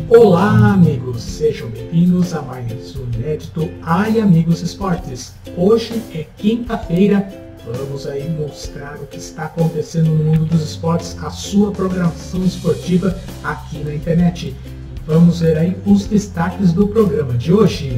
Olá amigos, sejam bem-vindos a mais um inédito Ai Amigos Esportes. Hoje é quinta-feira, vamos aí mostrar o que está acontecendo no mundo dos esportes, a sua programação esportiva aqui na internet. Vamos ver aí os destaques do programa de hoje.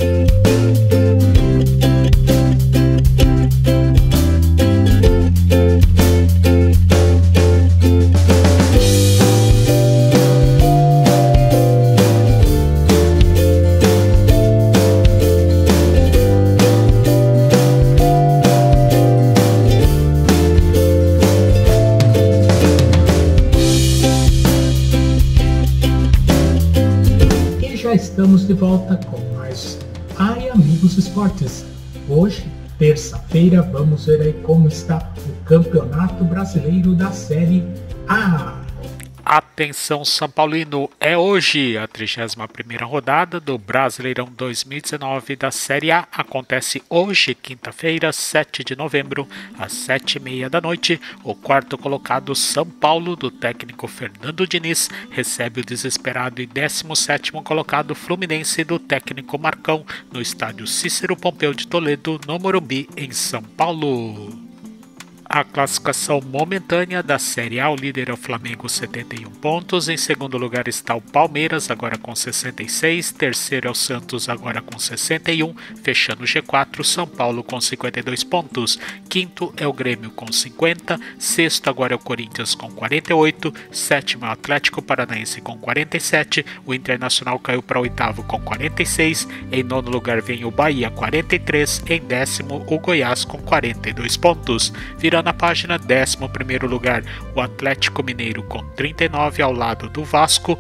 Já estamos de volta com mais Ai Amigos Esportes. Hoje, terça-feira, vamos ver aí como está o Campeonato Brasileiro da Série A. Atenção São Paulino, é hoje a 31ª rodada do Brasileirão 2019 da Série A. Acontece hoje, quinta-feira, 7 de novembro, às 7h30 da noite. O quarto colocado São Paulo, do técnico Fernando Diniz, recebe o desesperado e 17º colocado Fluminense, do técnico Marcão, no estádio Cícero Pompeu de Toledo, no Morumbi, em São Paulo. A classificação momentânea da Série A, o líder é o Flamengo, 71 pontos. Em segundo lugar está o Palmeiras, agora com 66. Terceiro é o Santos, agora com 61. Fechando o G4, São Paulo com 52 pontos. Quinto é o Grêmio com 50. Sexto agora é o Corinthians com 48. Sétimo é o Atlético Paranaense com 47. O Internacional caiu para oitavo com 46. Em nono lugar vem o Bahia, 43. Em décimo, o Goiás com 42 pontos. Na página, 11º lugar, o Atlético Mineiro com 39 ao lado do Vasco.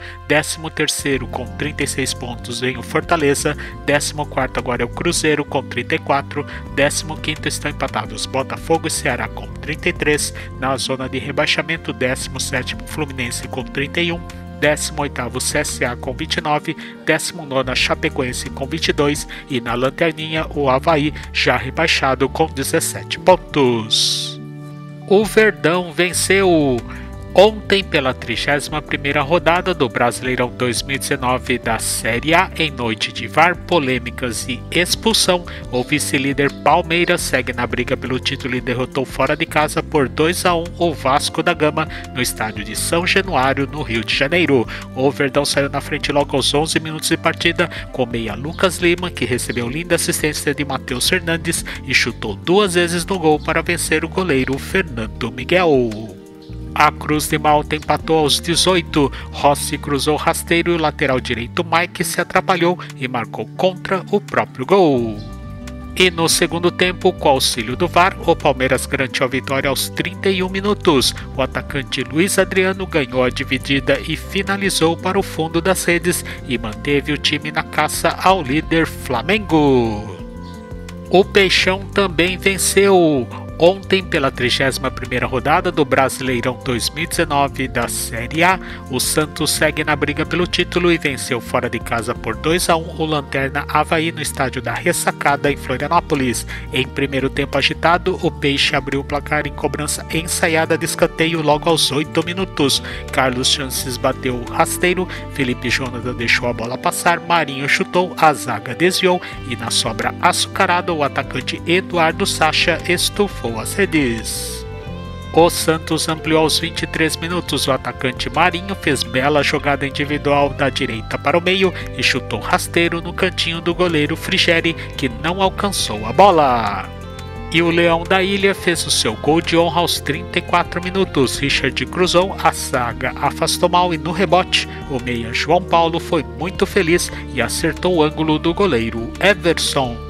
13º com 36 pontos vem o Fortaleza. 14º agora é o Cruzeiro com 34. 15º estão empatados Botafogo e Ceará com 33. Na zona de rebaixamento, 17º Fluminense com 31. 18º CSA com 29, 19º Chapecoense com 22 e na lanterninha o Avaí, já rebaixado com 17 pontos. O Verdão venceu ontem pela 31ª rodada do Brasileirão 2019 da Série A em noite de VAR, polêmicas e expulsão. O vice-líder Palmeiras segue na briga pelo título e derrotou fora de casa por 2-1 o Vasco da Gama no estádio de São Januário, no Rio de Janeiro. O Verdão saiu na frente logo aos 11 minutos de partida com meia Lucas Lima, que recebeu linda assistência de Matheus Fernandes e chutou 2 vezes no gol para vencer o goleiro Fernando Miguel. A Cruz de Malta empatou aos 18. Rossi cruzou rasteiro e o lateral direito Mike se atrapalhou e marcou contra o próprio gol. E no segundo tempo, com auxílio do VAR, o Palmeiras garantiu a vitória aos 31 minutos. O atacante Luiz Adriano ganhou a dividida e finalizou para o fundo das redes e manteve o time na caça ao líder Flamengo. O Peixão também venceu ontem pela 31ª rodada do Brasileirão 2019 da Série A. O Santos segue na briga pelo título e venceu fora de casa por 2-1 o Lanterna Avaí no estádio da Ressacada, em Florianópolis. Em primeiro tempo agitado, o Peixe abriu o placar em cobrança ensaiada de escanteio logo aos 8 minutos. Carlos Chances bateu o rasteiro, Felipe Jonathan deixou a bola passar, Marinho chutou, a zaga desviou e na sobra açucarada o atacante Eduardo Sacha estufou as redes. O Santos ampliou aos 23 minutos. O atacante Marinho fez bela jogada individual da direita para o meio e chutou rasteiro no cantinho do goleiro Frigeri, que não alcançou a bola. E o Leão da Ilha fez o seu gol de honra aos 34 minutos. Richard cruzou, a zaga afastou mal e no rebote, o meia João Paulo foi muito feliz e acertou o ângulo do goleiro Everson.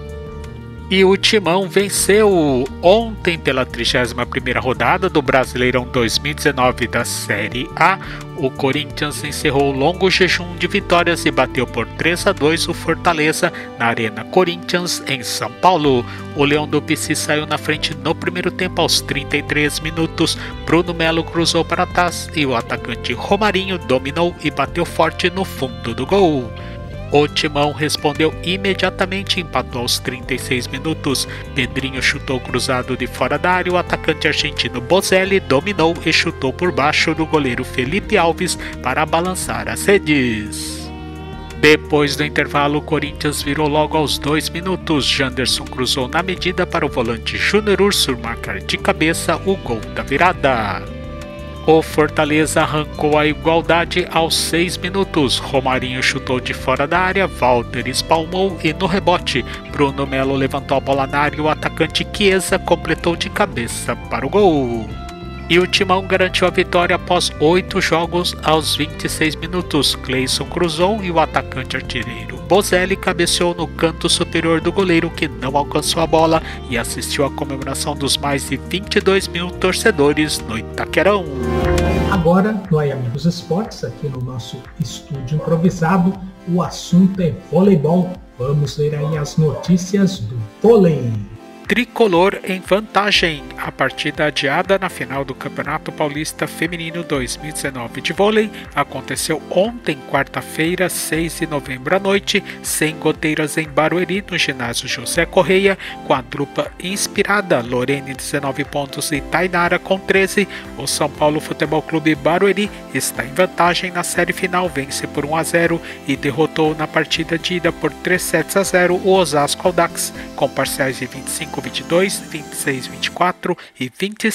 E o Timão venceu ontem pela 31ª rodada do Brasileirão 2019 da Série A. O Corinthians encerrou o longo jejum de vitórias e bateu por 3-2 o Fortaleza na Arena Corinthians, em São Paulo. O Leão do Pici saiu na frente no primeiro tempo aos 33 minutos. Bruno Melo cruzou para trás e o atacante Romarinho dominou e bateu forte no fundo do gol. O Timão respondeu imediatamente e empatou aos 36 minutos. Pedrinho chutou cruzado de fora da área, o atacante argentino Bozelli dominou e chutou por baixo do goleiro Felipe Alves para balançar as redes. Depois do intervalo, o Corinthians virou logo aos 2 minutos. Janderson cruzou na medida para o volante Júnior Urso marcar de cabeça o gol da virada. O Fortaleza arrancou a igualdade aos 6 minutos. Romarinho chutou de fora da área, Walter espalmou e no rebote, Bruno Melo levantou a bola na área e o atacante Chiesa completou de cabeça para o gol. E o Timão garantiu a vitória após 8 jogos aos 26 minutos. Cleison cruzou e o atacante artilheiro Bozelli cabeceou no canto superior do goleiro, que não alcançou a bola e assistiu à comemoração dos mais de 22 mil torcedores no Itaquerão. Agora, no Aí Amigos Esportes, aqui no nosso estúdio improvisado, o assunto é voleibol. Vamos ver aí as notícias do vôlei. Tricolor em vantagem. A partida adiada na final do Campeonato Paulista Feminino 2019 de vôlei aconteceu ontem, quarta-feira, 6 de novembro à noite, sem goteiras em Barueri, no ginásio José Correia, com a dupla inspirada, Lorene 19 pontos e Tainara com 13. O São Paulo Futebol Clube Barueri está em vantagem na série final, vence por 1-0 e derrotou na partida de ida por 3-0 o Osasco Audax, com parciais de 25-22, 26-24 e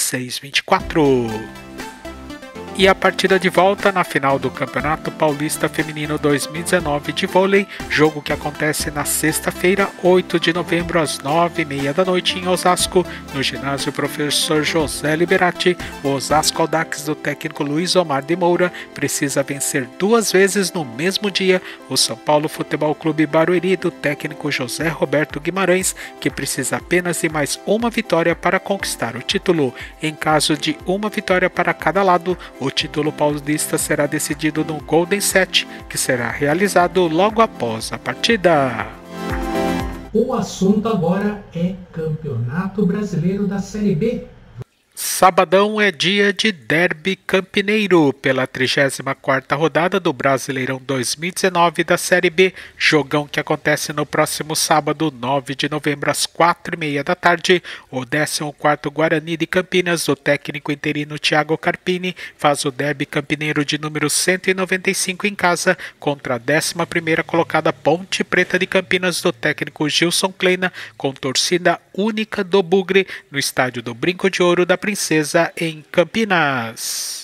26-24. E a partida de volta na final do Campeonato Paulista Feminino 2019 de vôlei, jogo que acontece na sexta-feira, 8 de novembro, às 9h30 da noite em Osasco, no ginásio Professor José Liberati. O Osasco Audax do técnico Luiz Omar de Moura precisa vencer 2 vezes no mesmo dia o São Paulo Futebol Clube Barueri do técnico José Roberto Guimarães, que precisa apenas de mais uma vitória para conquistar o título. Em caso de uma vitória para cada lado, o título paulista será decidido no Golden Set, que será realizado logo após a partida. O assunto agora é Campeonato Brasileiro da Série B. Sabadão é dia de derby campineiro pela 34ª rodada do Brasileirão 2019 da Série B, jogão que acontece no próximo sábado, 9 de novembro, às 4h30 da tarde. O 14º Guarani de Campinas, do técnico interino Thiago Carpini, faz o derby campineiro de número 195 em casa contra a 11ª colocada Ponte Preta de Campinas, do técnico Gilson Kleina, com torcida única do Bugre, no estádio do Brinco de Ouro da Princesa, em Campinas.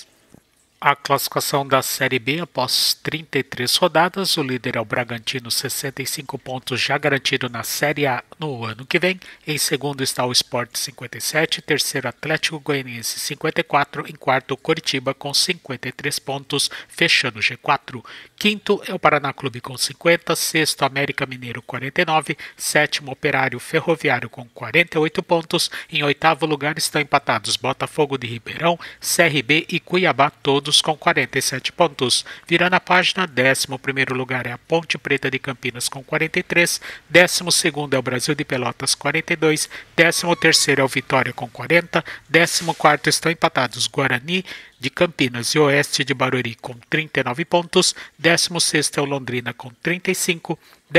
A classificação da Série B após 33 rodadas, o líder é o Bragantino, 65 pontos já garantido na Série A no ano que vem. Em segundo está o Sport, 57, terceiro Atlético Goianiense, 54, em quarto Coritiba com 53 pontos, fechando o G4. Quinto é o Paraná Clube com 50, sexto América Mineiro 49, sétimo Operário Ferroviário com 48 pontos, em oitavo lugar estão empatados Botafogo de Ribeirão, CRB e Cuiabá, todos com 47 pontos. Virando a página, 11º lugar é a Ponte Preta de Campinas com 43, 12º é o Brasil de Pelotas 42, 13º é o Vitória com 40, 14º estão empatados Guarani de Campinas e Oeste de Barueri com 39 pontos, 16º é o Londrina com 35,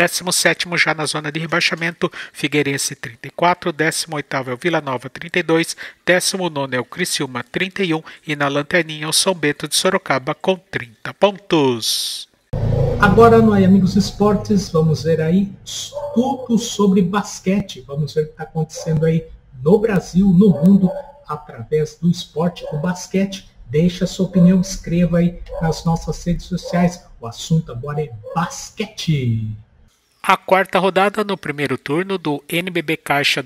17º já na zona de rebaixamento, Figueirense 34, 18º é o Vila Nova 32, 19º é o Criciúma 31 e na lanterninha o São Bento de Sorocaba com 30 pontos. Agora no Aí Amigos Esportes, vamos ver aí tudo sobre basquete. Vamos ver o que está acontecendo aí no Brasil, no mundo, através do esporte, o basquete. Deixa a sua opinião, escreva aí nas nossas redes sociais. O assunto agora é basquete. A quarta rodada no primeiro turno do NBB Caixa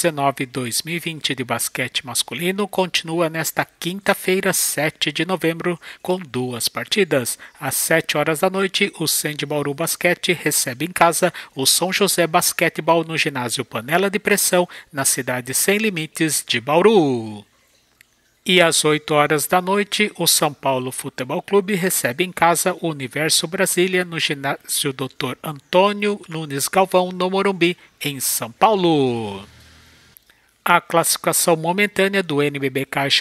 2019-2020 de basquete masculino continua nesta quinta-feira, 7 de novembro, com 2 partidas. Às 7 horas da noite, o Sende Bauru Basquete recebe em casa o São José Basquetebol no ginásio Panela de Pressão, na cidade sem limites de Bauru. E às 8 horas da noite, o São Paulo Futebol Clube recebe em casa o Universo Brasília no ginásio Dr. Antônio Nunes Galvão, no Morumbi, em São Paulo. A classificação momentânea do NBB Caixa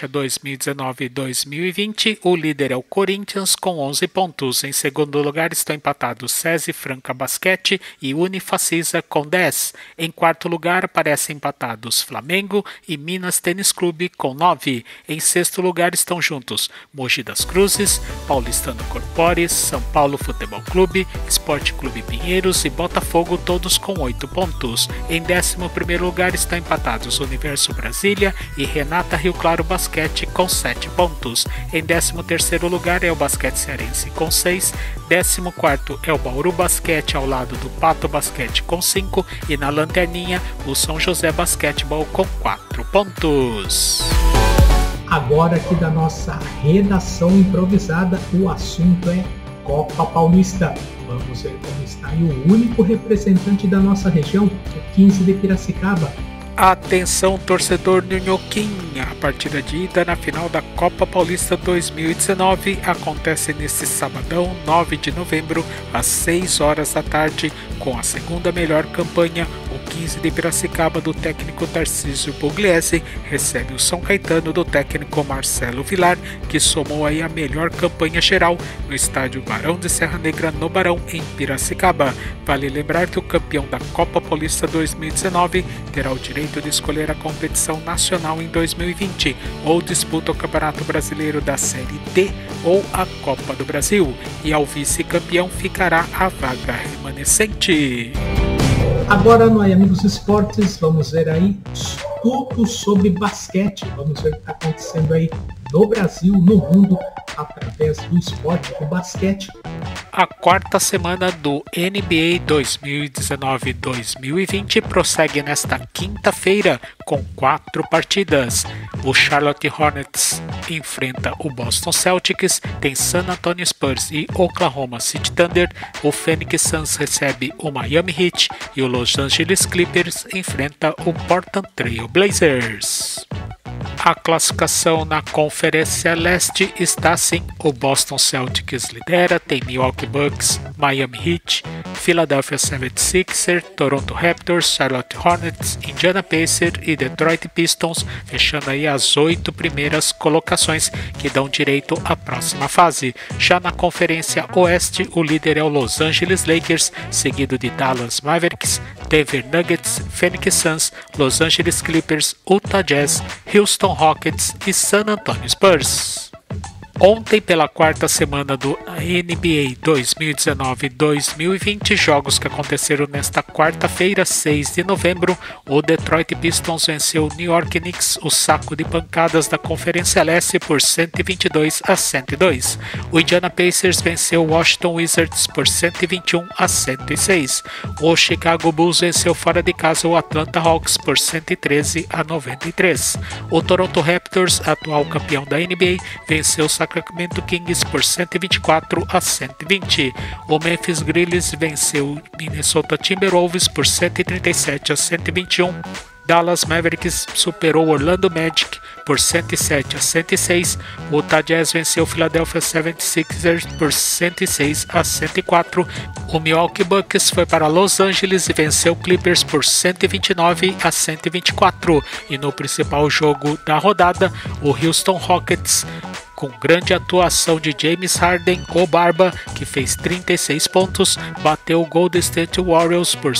2019-2020, o líder é o Corinthians com 11 pontos. Em segundo lugar estão empatados SESI Franca Basquete e Unifacisa com 10. Em quarto lugar aparecem empatados Flamengo e Minas Tênis Clube com 9. Em sexto lugar estão juntos Mogi das Cruzes, Paulistano Corpores, São Paulo Futebol Clube, Esporte Clube Pinheiros e Botafogo, todos com 8 pontos. Em 11º lugar estão empatados Universo Brasília e Renata Rio Claro Basquete com 7 pontos. Em 13º lugar é o Basquete Cearense com 6. 14º é o Bauru Basquete ao lado do Pato Basquete com 5. E na lanterninha o São José Basquetebol com 4 pontos. Agora aqui da nossa redação improvisada, o assunto é Copa Paulista. Vamos ver como está aí o único representante da nossa região, o 15 de Piracicaba. Atenção, torcedor Nhonhoquinha! A partida de ida na final da Copa Paulista 2019 acontece neste sabadão, 9 de novembro, às 6 horas da tarde, com a segunda melhor campanha. O 15 de Piracicaba do técnico Tarcísio Pugliese recebe o São Caetano do técnico Marcelo Vilar, que somou aí a melhor campanha geral no estádio Barão de Serra Negra, no Barão, em Piracicaba. Vale lembrar que o campeão da Copa Paulista 2019 terá o direito de escolher a competição nacional em 2020, ou disputa o Campeonato Brasileiro da Série D ou a Copa do Brasil, e ao vice-campeão ficará a vaga remanescente. Agora no Amigos Esportes, vamos ver aí tudo sobre basquete. Vamos ver o que está acontecendo aí no Brasil, no mundo, através do esporte do basquete. A quarta semana do NBA 2019-2020 prossegue nesta quinta-feira com 4 partidas. O Charlotte Hornets enfrenta o Boston Celtics, tem San Antonio Spurs e Oklahoma City Thunder, o Phoenix Suns recebe o Miami Heat e o Los Angeles Clippers enfrenta o Portland Trail Blazers. A classificação na Conferência Leste está assim: o Boston Celtics lidera, tem Milwaukee Bucks, Miami Heat, Philadelphia 76ers, Toronto Raptors, Charlotte Hornets, Indiana Pacers e Detroit Pistons, fechando aí as 8 primeiras colocações que dão direito à próxima fase. Já na Conferência Oeste, o líder é o Los Angeles Lakers, seguido de Dallas Mavericks, Denver Nuggets, Phoenix Suns, Los Angeles Clippers, Utah Jazz, Houston Rockets e San Antonio Spurs. Ontem, pela quarta semana do NBA 2019-2020, jogos que aconteceram nesta quarta-feira, 6 de novembro, o Detroit Pistons venceu o New York Knicks, o saco de pancadas da Conferência Leste, por 122-102. O Indiana Pacers venceu o Washington Wizards por 121-106. O Chicago Bulls venceu fora de casa o Atlanta Hawks por 113-93. O Toronto Raptors, atual campeão da NBA, venceu o Sacramento Kings por 124-120. O Memphis Grizzlies venceu o Minnesota Timberwolves por 137-121. Dallas Mavericks superou o Orlando Magic por 107-106. O Utah Jazz venceu o Philadelphia 76ers por 106-104. O Milwaukee Bucks foi para Los Angeles e venceu o Clippers por 129-124. E no principal jogo da rodada, o Houston Rockets, com grande atuação de James Harden, o Barba, que fez 36 pontos, bateu o Golden State Warriors por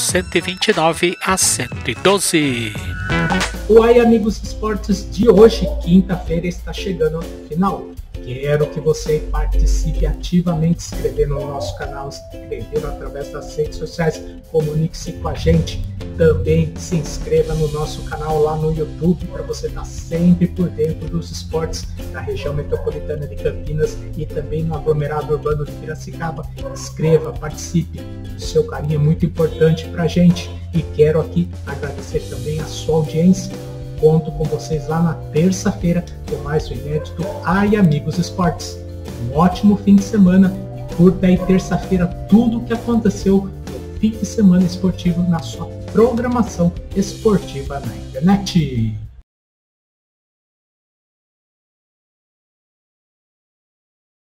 129-112. O Aí Amigos Esportes de hoje, quinta-feira, está chegando ao final. Quero que você participe ativamente, se inscrevendo no nosso canal, se inscrevendo através das redes sociais, comunique-se com a gente. Também se inscreva no nosso canal lá no YouTube para você estar sempre por dentro dos esportes da região metropolitana de Campinas e também no aglomerado urbano de Piracicaba. Inscreva, participe, o seu carinho é muito importante para a gente e quero aqui agradecer também a sua audiência. Conto com vocês lá na terça-feira com mais um inédito Ai Amigos Esportes. Um ótimo fim de semana e curta aí terça-feira tudo o que aconteceu no fim de semana esportivo na sua programação esportiva na internet.